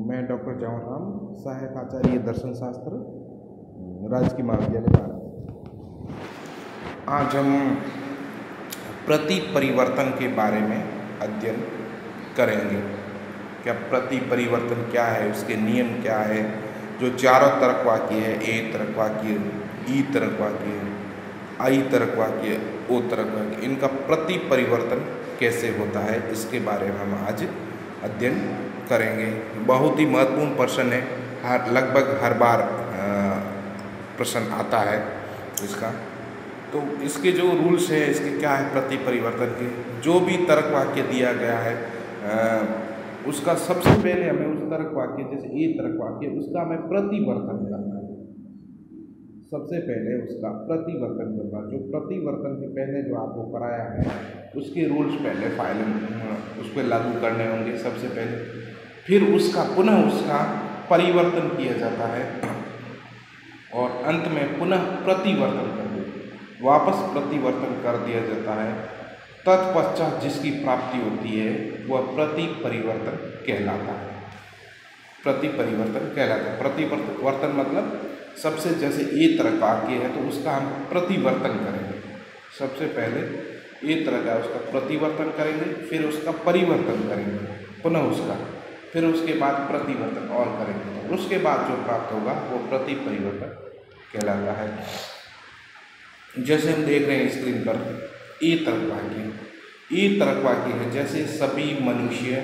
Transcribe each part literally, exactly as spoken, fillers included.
मैं डॉक्टर जवाहर राम, सहायक आचार्य दर्शन शास्त्र, राजकीय महाविद्यालय भारत। आज हम प्रति परिवर्तन के बारे में अध्ययन करेंगे। क्या प्रति परिवर्तन क्या है, उसके नियम क्या है। जो चारों तरक वाक्य है, ए तरक वाक्य, ई तरक वाक्य, आई तरक वाक्य, ओ तरक वाक्य, इनका प्रति परिवर्तन कैसे होता है, इसके बारे में हम आज अध्ययन करेंगे। बहुत ही महत्वपूर्ण प्रश्न है, हर लगभग हर बार प्रश्न आता है इसका। तो इसके जो रूल्स हैं, इसके क्या है प्रति परिवर्तन के, जो भी तर्क वाक्य दिया गया है आ, उसका सबसे पहले हमें उस तर्क वाक्य, जैसे ए तर्क वाक्य, उसका हमें प्रतिवर्तन करना है। सबसे पहले उसका प्रतिवर्तन करना, जो प्रतिवर्तन के पहले जो आपको कराया है उसके रूल्स पहले फाइल उस पर लागू करने होंगे सबसे पहले। फिर उसका पुनः उसका परिवर्तन किया जाता है और अंत में पुनः प्रतिवर्तन कर दे वापस प्रतिवर्तन कर दिया जाता है। तत्पश्चात जिसकी प्राप्ति होती है वह प्रति परिवर्तन कहलाता है। प्रति परिवर्तन कहलाता है। प्रतिवर्तन मतलब सबसे, जैसे ए तरह वाक्य है तो उसका हम प्रतिवर्तन करेंगे। सबसे पहले ए तरह का उसका प्रतिवर्तन करेंगे, फिर उसका परिवर्तन करेंगे पुनः उसका, फिर उसके बाद प्रतिवर्तन और करेंगे, तो उसके बाद जो प्राप्त होगा वो प्रति परिवर्तन कहलाता है। जैसे हम देख रहे हैं स्क्रीन पर ए तरक वाक्य, ए तरक वाक्य है जैसे सभी मनुष्य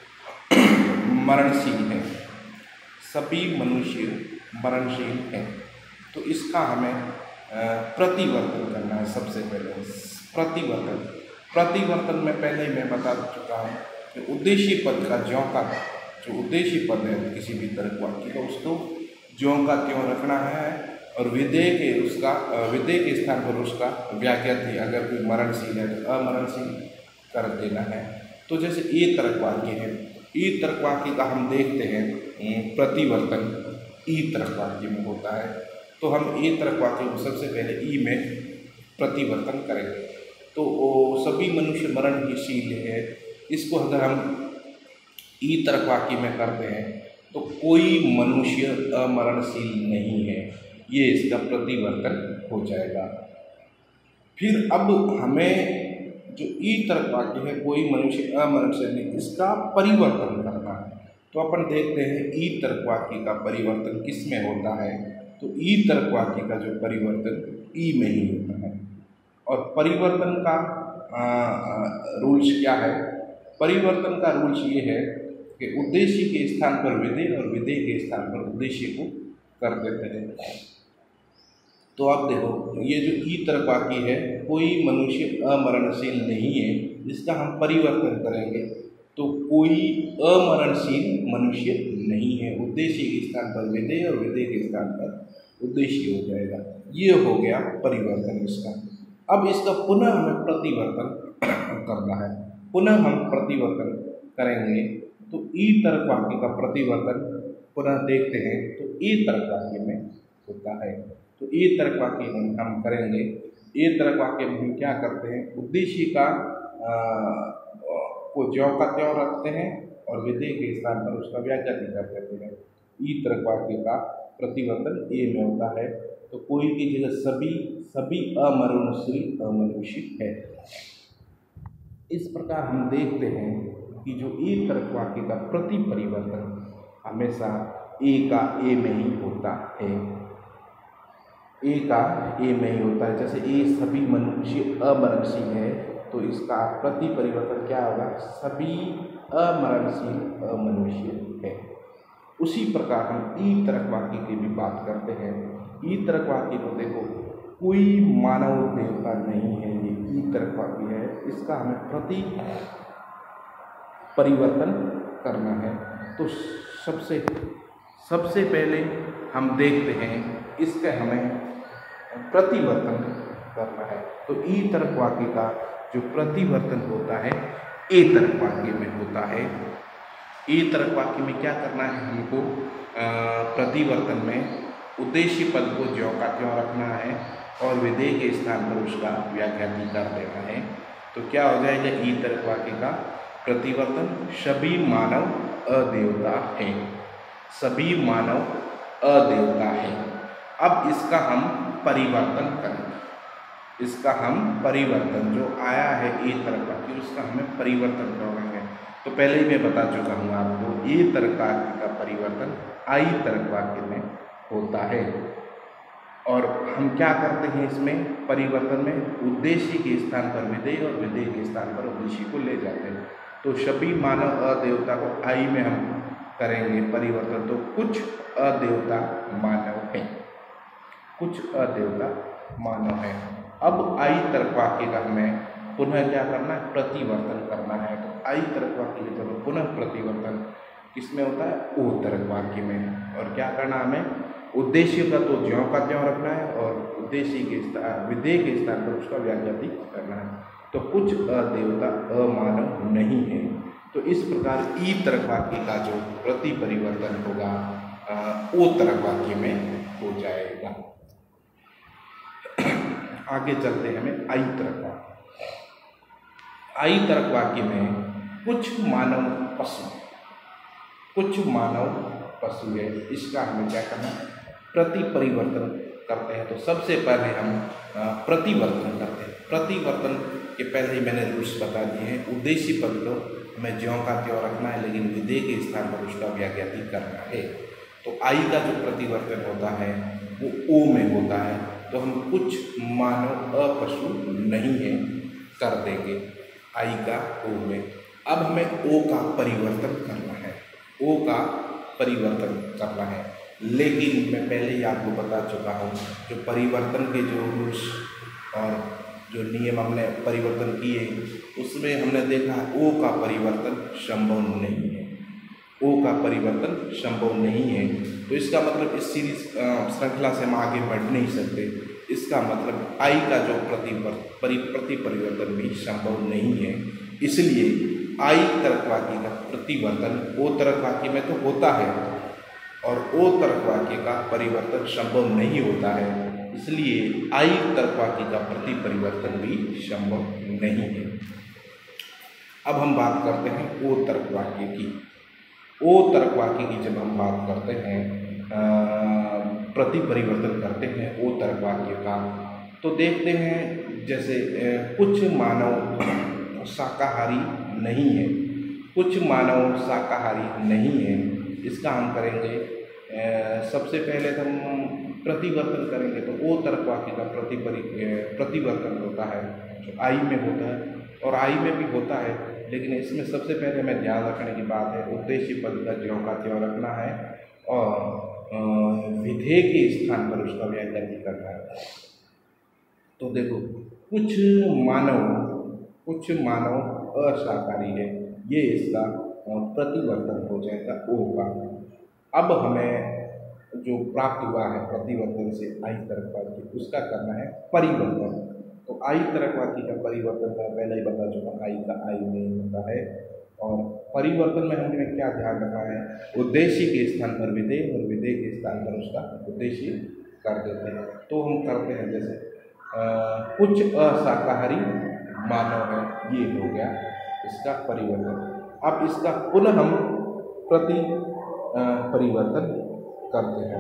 मरणशील हैं, सभी मनुष्य मरणशील हैं, तो इसका हमें प्रतिवर्तन करना है। सबसे पहले प्रतिवर्तन प्रतिवर्तन में पहले मैं बता चुका हूँ कि उद्देश्य पद का ज्यों का, जो उद्देश्य पद है किसी भी तरह वाक्य का, उसको ज्यों का त्यों रखना है और विधेय के उसका विधेय के स्थान पर उसका व्याख्याति, अगर कोई मरणशील है तो अमरणशील कर देना है। तो जैसे ए तरक वाक्य है, ई तरक वाक्य का हम देखते हैं प्रतिवर्तन ई तरक वाक्य में होता है, तो हम ए तरक वाक्य को सबसे पहले ई में प्रतिवर्तन करेंगे। तो वो सभी मनुष्य मरणशील है, इसको अगर हम ई तरक वाक्य में करते हैं तो कोई मनुष्य अमरणशील नहीं है, ये इसका प्रतिवर्तन हो जाएगा। फिर अब हमें जो ई तरक वाक्य है, कोई मनुष्य अमरणशील नहीं, इसका परिवर्तन करना है। तो अपन देखते हैं ई तरक वाक्य का परिवर्तन किस में होता है। तो ई तरक वाक्य का जो परिवर्तन ई में ही होता है। और परिवर्तन का रूल्स क्या है? परिवर्तन का रूल्स ये है कि उद्देश्य के स्थान पर विधेय और विधेय के स्थान पर उद्देश्य को कर देते हैं। तो आप देखो, ये जो ई तरक वाक्य है, कोई मनुष्य अमरणशील नहीं है, इसका हम परिवर्तन करेंगे तो कोई अमरणशील मनुष्य नहीं है। उद्देश्य के स्थान पर विधेय और विधेय के स्थान पर उद्देश्य हो जाएगा। ये हो गया परिवर्तन इसका। अब इसका पुनः हमें प्रतिवर्तन करना है। पुनः हम प्रतिवर्तन करेंगे तो ई तरक वाक्य का प्रतिवर्तन पुनः देखते हैं तो ए तरक वाक्य में होता है। तो ए तरक वाक्य हम करेंगे। ए तरक वाक्य में हम क्या करते हैं, उद्देश्य का आ, को ज्यों का त्यों रखते हैं और विधेय के स्थान पर उसका व्याख्याति कर देते हैं। ई तरक वाक्य का प्रतिवर्तन ए में होता है, तो कोई की जगह सभी सभी अमरणशील अमनुष्य है। इस प्रकार हम देखते हैं कि जो ए तरक वाक्य का प्रति परिवर्तन हमेशा ए का ए में ही होता है। ए का ए में ही होता है। जैसे ए सभी मनुष्य अमरणशील है, तो इसका प्रति परिवर्तन क्या होगा, सभी अमरणशील अमनुष्य है। उसी प्रकार हम ई तरक वाक्य की भी बात करते हैं। ई तरक वाक्य को देखो, कोई मानव देवता नहीं है, ये ई तरक वाक्य है, इसका हमें प्रति परिवर्तन करना है। तो सबसे सबसे पहले हम देखते हैं इसके हमें प्रतिवर्तन करना है। तो ई तरक वाक्य का जो प्रतिवर्तन होता है ए तरक वाक्य में होता है। ए तरक वाक्य में क्या करना है हमको, प्रतिवर्तन में उद्देश्य पद को ज्यों का त्यों रखना है और विधेय के स्थान पर उसका व्याख्याति कर देना है। तो क्या हो जाएगा, ई तरक वाक्य का प्रतिवर्तन, सभी मानव अदेवता हैं। सभी मानव अदेवता है। अब इसका हम परिवर्तन करेंगे। इसका हम परिवर्तन जो आया है ए तरक वाक्य, उसका हमें परिवर्तन करेंगे। तो पहले ही मैं बता चुका हूँ आपको, ए तरक वाक्य का परिवर्तन आई तरक वाक्य में होता है। और हम क्या करते हैं इसमें परिवर्तन में, उद्देश्य के स्थान पर विधेय और विधेय के स्थान पर उद्देश्य को ले जाते हैं। तो सभी मानव अदेवता को आई में हम करेंगे परिवर्तन। तो कुछ अदेवता मानव हैं, कुछ अदेवता मानव हैं। अब आई तरक वाक्य का हमें पुनः क्या करना है, प्रतिवर्तन करना है। तो आई तरक वाक्य के जब पुनः प्रतिवर्तन किसमें होता है, ओ तरक वाक्य में। और क्या करना हमें, उद्देश्य का तो ज्यों का त्यों रखना है और उद्देश्य के स्थान विधेय के स्थान पर उसका व्याख्याति करना है। तो कुछ अदेवता अमानव नहीं है। तो इस प्रकार ई तरक वाक्य का जो प्रति परिवर्तन होगा ओ तरक वाक्य में हो जाएगा। आगे चलते हैं हमें आई तरक वाक्य। आई तरक वाक्य में कुछ मानव पशु, कुछ मानव पशु है, इसका हमें क्या करना है, प्रति परिवर्तन करते हैं। तो सबसे पहले हम प्रतिवर्तन करते हैं। प्रतिवर्तन के पहले ही मैंने रूल्स बता दिए हैं। उद्देश्य पद तो हमें ज्यों का त्यों रखना है, लेकिन विधेय के स्थान पर उसका व्याख्याति करना है। तो आई का जो प्रतिवर्तन होता है वो ओ में होता है। तो हम कुछ मानव अपशु नहीं है कर देंगे आई का ओ में। अब हमें ओ का परिवर्तन करना है, ओ का परिवर्तन करना है। लेकिन मैं पहले ही आपको बता चुका हूँ, जो परिवर्तन के जो रूल्स और जो नियम हमने परिवर्तन किए उसमें हमने देखा ओ का परिवर्तन संभव नहीं है, ओ का परिवर्तन संभव नहीं है। तो इसका मतलब इस सीरीज श्रृंखला से हम आगे बढ़ नहीं सकते। इसका मतलब आई का जो प्रति परि प्रति परिवर्तन भी संभव नहीं है। इसलिए आई तरक वाक्य का प्रतिवर्तन ओ तरक वाक्य में तो होता है और ओ तरक वाक्य का परिवर्तन संभव नहीं होता है। इसलिए आई तरक वाक्य का प्रति परिवर्तन भी संभव नहीं है। अब हम बात करते हैं ओ तरक वाक्य की। ओ तरक वाक्य की जब हम बात करते हैं, प्रति परिवर्तन करते हैं ओ तरक वाक्य का, तो देखते हैं जैसे कुछ मानव शाकाहारी नहीं है, कुछ मानव शाकाहारी नहीं है। इसका हम करेंगे सबसे पहले तो हम प्रतिवर्तन करेंगे। तो ओ तरक वाक्य का प्रति प्रतिवर्तन होता है जो आई में होता है और आई में भी होता है, लेकिन इसमें सबसे पहले हमें ध्यान रखने की बात है उद्देश्य पद का ज्यों का त्यों रखना है और विधेय के स्थान पर उसका व्याख्याति करना है। तो देखो कुछ मानव, कुछ मानव अशाकाहारी है, ये इसका प्रतिवर्तन हो जाएगा ओ का। अब हमें जो प्राप्त हुआ है प्रतिवर्तन से आई तरक वाक्य, उसका करना है परिवर्तन। तो आई तरक वाक्य का परिवर्तन मैं पहले ही बता चुका, आई का आई में होता है। और परिवर्तन में हमें क्या ध्यान रखना है, उद्देश्य के स्थान पर विधेय और विधेय के स्थान पर उसका उद्देश्य कर देते हैं। तो हम करते हैं जैसे आ, कुछ अशाकाहारी मानव है, ये हो गया इसका परिवर्तन। अब इसका पुनः हम प्रति परिवर्तन करते हैं।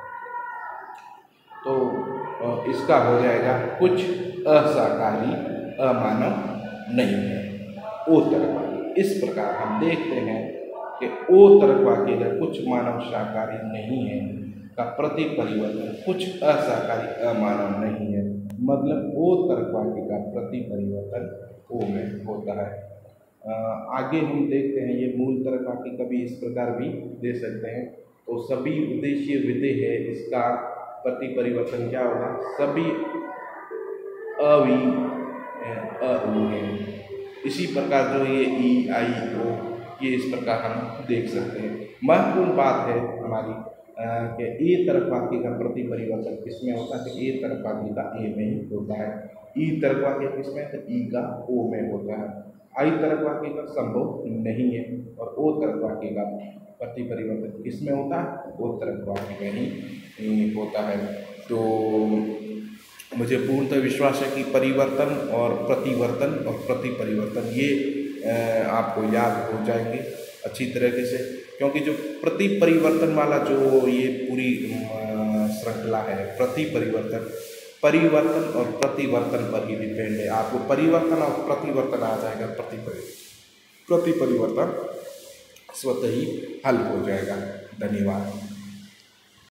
तो इसका हो जाएगा कुछ अशाकाहारी अमानव नहीं है, ओ तरक वाक्य। इस प्रकार हम देखते हैं कि ओ तरक वाक्य का कुछ मानव शाकाहारी नहीं है का प्रति परिवर्तन कुछ अशाकाहारी अमानव नहीं है, मतलब ओ तरक वाक्य का प्रति परिवर्तन ओ में होता है। आ, आगे हम देखते हैं ये मूल तरक वाक्य का भी इस प्रकार भी दे सकते हैं। तो सभी उद्देश्य विधेय है, इसका प्रति परिवर्तन क्या होगा, सभी अवि अ है। इसी प्रकार जो ये ई आई ओ, ये इस प्रकार हम देख सकते हैं। महत्वपूर्ण बात है हमारी कि ए तरक वाक्य का प्रति परिवर्तन किसमें होता है, ए तरक वाक्य का ए में ही होता है। ई तरक वाक्य किसमें, तो ई का ओ में होता है। आई तरक वाक्य का संभव नहीं है और ओ तरक वाक्य का प्रति परिवर्तन किसमें होता है, ओ तरक वाक्य में ही होता है। तो मुझे पूर्णतः विश्वास है कि परिवर्तन और प्रतिवर्तन और प्रति परिवर्तन ये आपको याद हो जाएंगे। अच्छी तरीके से, क्योंकि जो प्रति परिवर्तन वाला जो ये पूरी श्रृंखला है, प्रति परिवर्तन परिवर्तन और प्रतिवर्तन पर ही डिपेंड है। आपको परिवर्तन और प्रतिवर्तन आ जाएगा, प्रति प्रति परिवर्तन स्वतः ही हल हो जाएगा। धन्यवाद।